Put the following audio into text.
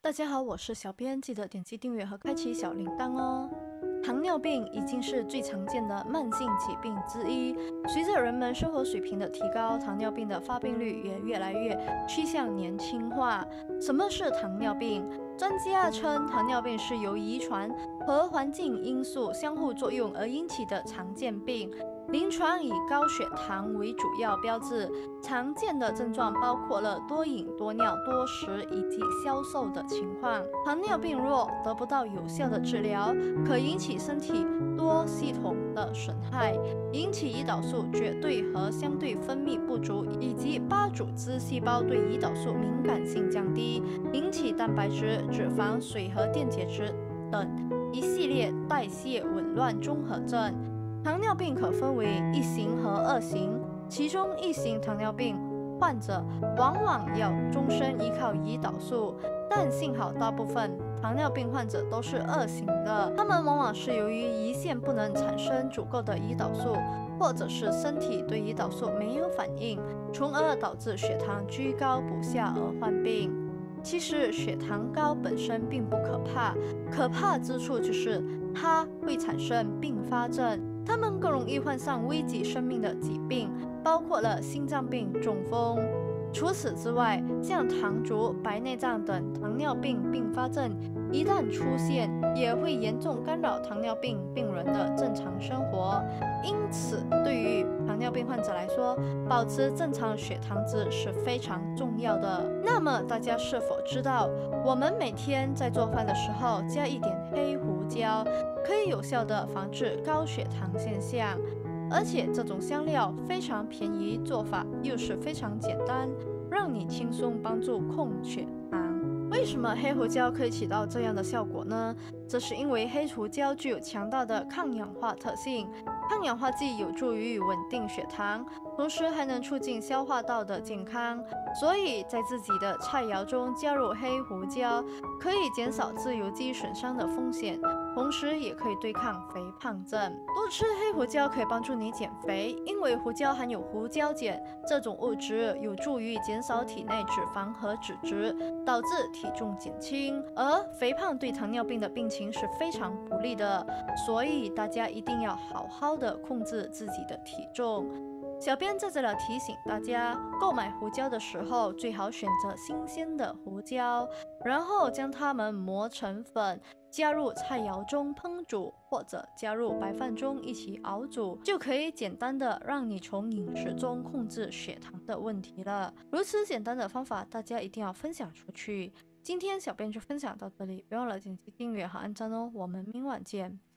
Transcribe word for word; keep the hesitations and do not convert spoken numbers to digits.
大家好，我是小编，记得点击订阅和开启小铃铛哦。糖尿病已经是最常见的慢性疾病之一，随着人们生活水平的提高，糖尿病的发病率也越来越趋向年轻化。什么是糖尿病？专家称，糖尿病是由遗传和环境因素相互作用而引起的常见病。临床以高血糖为主要标志，常见的症状包括了多饮、多尿、多食以及消瘦的情况。糖尿病若得不到有效的治疗，可引起身体多系统的损害，引起胰岛素绝对和相对分泌不足，以及八组织细胞对胰岛素敏感性降低，引起蛋白质、脂肪、水和电解质等一系列代谢紊乱综合症。糖尿病可分为一型和二型，其中一型糖尿病患者往往要终身依靠胰岛素，但幸好大部分糖尿病患者都是二型的，他们往往是由于胰腺不能产生足够的胰岛素，或者是身体对胰岛素没有反应，从而导致血糖居高不下而患病。其实血糖高本身并不可怕，可怕之处就是它会产生并发症，他们更容易患上危及生命的疾病，包括了心脏病、中风。除此之外，像糖足、白内障等糖尿病并发症一旦出现，也会严重干扰糖尿病病人的正常生活。因此，对于糖尿病患者来说，保持正常血糖值是非常重要的。那么，大家是否知道，我们每天在做饭的时候加一点黑胡椒，可以有效地防治高血糖现象？而且这种香料非常便宜，做法又是非常简单，让你轻松帮助控血糖。为什么黑胡椒可以起到这样的效果呢？这是因为黑胡椒具有强大的抗氧化特性，抗氧化剂有助于稳定血糖，同时还能促进消化道的健康。所以在自己的菜肴中加入黑胡椒，可以减少自由基损伤的风险，同时也可以对抗肥胖症。多吃黑胡椒可以帮助你减肥，因为胡椒含有胡椒碱，这种物质有助于减少体内脂肪和脂质，导致体重减轻。而肥胖对糖尿病的病情是非常不利的，所以大家一定要好好的控制自己的体重。小编在这里提醒大家，购买胡椒的时候最好选择新鲜的胡椒，然后将它们磨成粉，加入菜肴中烹煮，或者加入白饭中一起熬煮，就可以简单的让你从饮食中控制血糖的问题了。如此简单的方法，大家一定要分享出去。今天小编就分享到这里，别忘了点击订阅和按赞哦，我们明晚见。